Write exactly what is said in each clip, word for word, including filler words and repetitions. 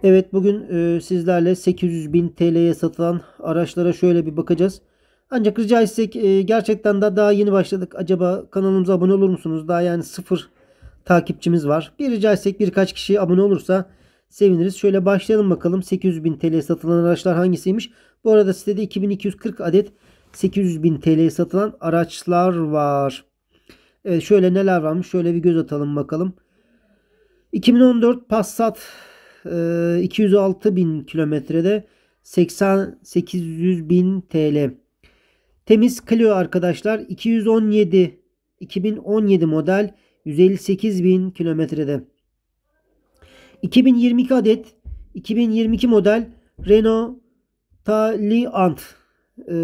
Evet, bugün e, sizlerle sekiz yüz bin T L'ye satılan araçlara şöyle bir bakacağız. Ancak rica etsek, e, gerçekten de daha yeni başladık. Acaba kanalımıza abone olur musunuz? Daha yani sıfır takipçimiz var. Bir rica etsek birkaç kişi abone olursa seviniriz. Şöyle başlayalım bakalım. sekiz yüz bin T L'ye satılan araçlar hangisiymiş? Bu arada sitede iki bin iki yüz kırk adet sekiz yüz bin T L'ye satılan araçlar var. Evet, şöyle neler varmış? Şöyle bir göz atalım bakalım. iki bin on dört Passat, e, iki yüz altı bin kilometrede seksen sekiz yüz bin T L. Temiz Clio arkadaşlar, iki yüz on yedi iki bin on yedi model, yüz elli sekiz bin kilometrede. iki bin yirmi iki adet iki bin yirmi iki model Renault Taliant, e,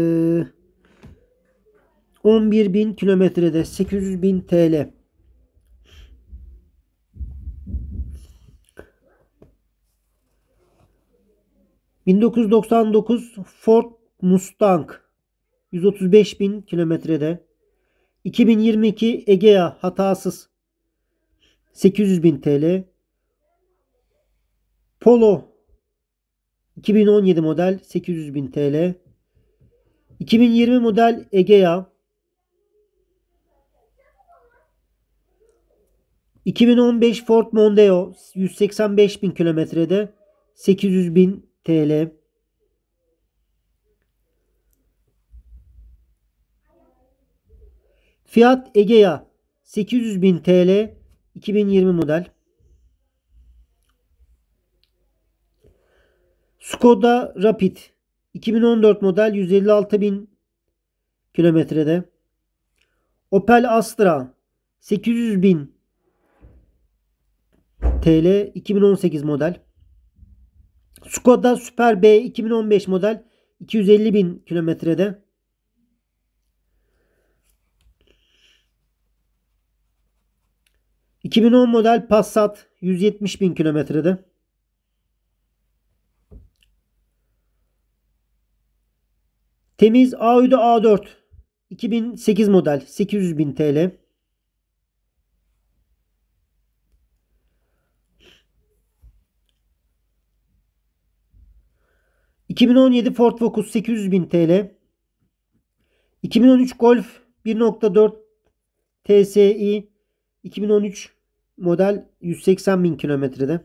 on bir bin kilometrede, sekiz yüz bin T L. bin dokuz yüz doksan dokuz Ford Mustang, yüz otuz beş bin kilometrede. iki bin yirmi iki Egea hatasız, sekiz yüz bin T L. Polo iki bin on yedi model, sekiz yüz bin T L. iki bin yirmi model Egea. iki bin on beş Ford Mondeo, yüz seksen beş bin kilometrede, sekiz yüz bin T L. Fiat Egea, sekiz yüz bin T L, iki bin yirmi model. Skoda Rapid, iki bin on dört model, yüz elli altı bin kilometrede. Opel Astra, sekiz yüz bin T L, iki bin on sekiz model. Skoda Super B, iki bin on beş model, iki yüz elli bin kilometrede. iki bin on model Passat, yüz yetmiş bin kilometrede. Temiz Audi A dört, iki bin sekiz model, sekiz yüz bin T L. iki bin on yedi Ford Focus, sekiz yüz bin T L. iki bin on üç Golf bir nokta dört T S I, iki bin on üç model, yüz seksen bin kilometrede.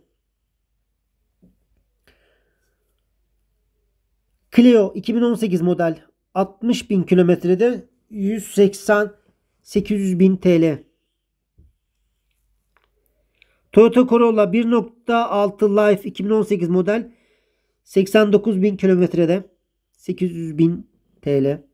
Clio iki bin on sekiz model, altmış bin kilometrede, yüz seksen sekiz yüz bin T L. Toyota Corolla bir nokta altı Life, iki bin on sekiz model, seksen dokuz bin kilometrede, sekiz yüz bin T L.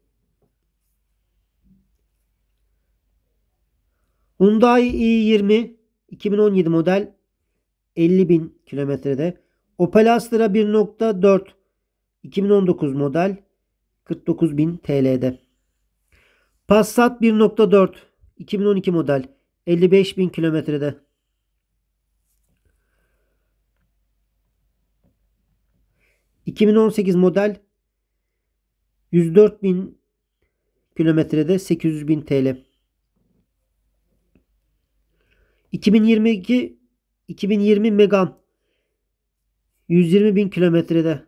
Hyundai i yirmi, iki bin on yedi model, elli bin kilometrede. Opel Astra bir nokta dört, iki bin on dokuz model, kırk dokuz bin T L'de. Passat bir nokta dört, iki bin on iki model, elli beş bin kilometrede. iki bin on sekiz model, yüz dört bin kilometrede, sekiz yüz bin T L. iki bin yirmi iki iki bin yirmi Megane, yüz yirmi bin kilometrede.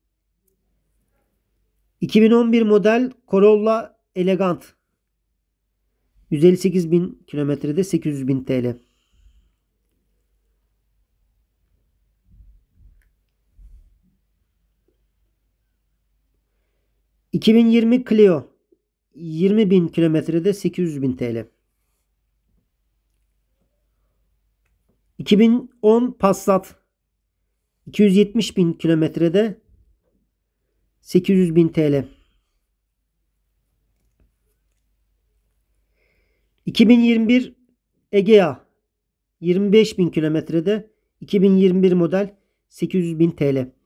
iki bin on bir model Corolla Elegant, yüz elli sekiz bin kilometrede, sekiz yüz bin T L. iki bin yirmi Clio, yirmi bin kilometrede, sekiz yüz bin T L. iki bin on Passat, iki yüz yetmiş bin kilometrede, sekiz yüz bin T L. iki bin yirmi bir Egea, yirmi beş bin kilometrede, iki bin yirmi bir model, sekiz yüz bin T L.